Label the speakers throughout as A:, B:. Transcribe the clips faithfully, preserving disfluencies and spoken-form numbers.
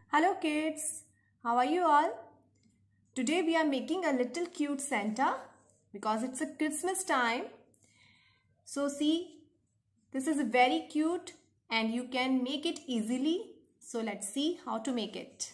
A: Hello kids, how are you all? Today we are making a little cute Santa because it's a Christmas time. So see, this is very cute and you can make it easily. So let's see how to make it.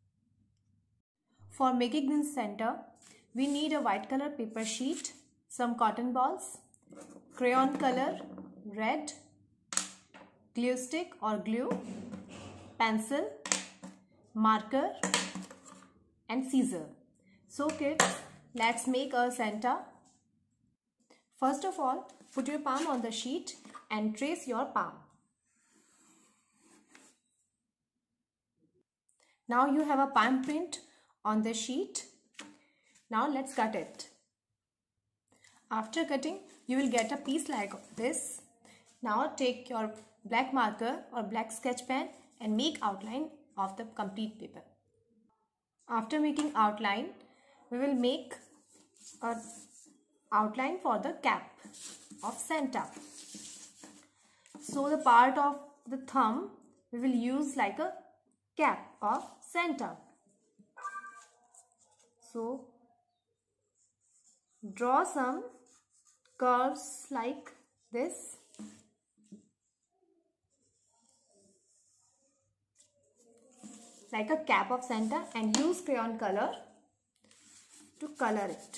A: For making this Santa, we need a white color paper sheet, some cotton balls, crayon color, red, glue stick or glue, pencil, marker and scissor. So kids, let's make a Santa. First of all, put your palm on the sheet and trace your palm. Now you have a palm print on the sheet. Now let's cut it. After cutting, you will get a piece like this. Now take your black marker or black sketch pen and make outline of the complete paper. After making outline, we will make a outline for the cap of Santa. So the part of the thumb we will use like a cap of Santa. So draw some curves like this. Like a cap of Santa, and use crayon color to color it.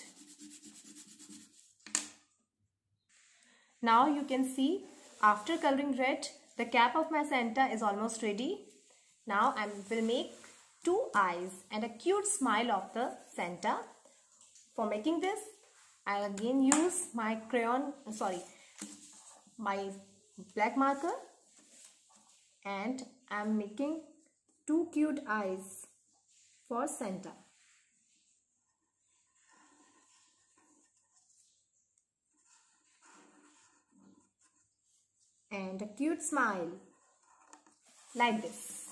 A: Now you can see after coloring red, the cap of my Santa is almost ready. Now I will make two eyes and a cute smile of the Santa. For making this, I again use my crayon, sorry, my black marker, and I am making two cute eyes for Santa. And a cute smile like this.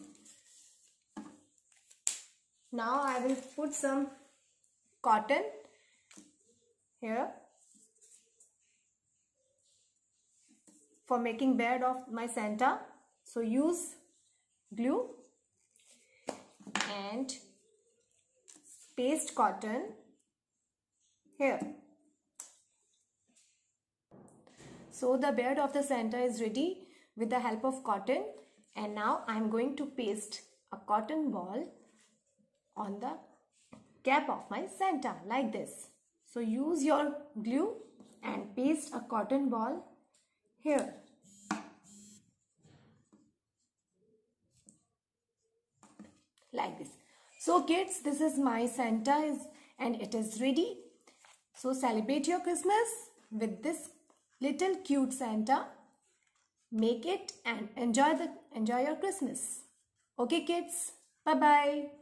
A: Now I will put some cotton here for making beard of my Santa. So use glue and paste cotton here. So the beard of the Santa is ready with the help of cotton, and now I am going to paste a cotton ball on the cap of my Santa like this. So use your glue and paste a cotton ball here. Like this. So kids, this is my Santa is and it is ready. So celebrate your Christmas with this little cute Santa. Make it and enjoy the enjoy your Christmas. Okay kids, bye bye.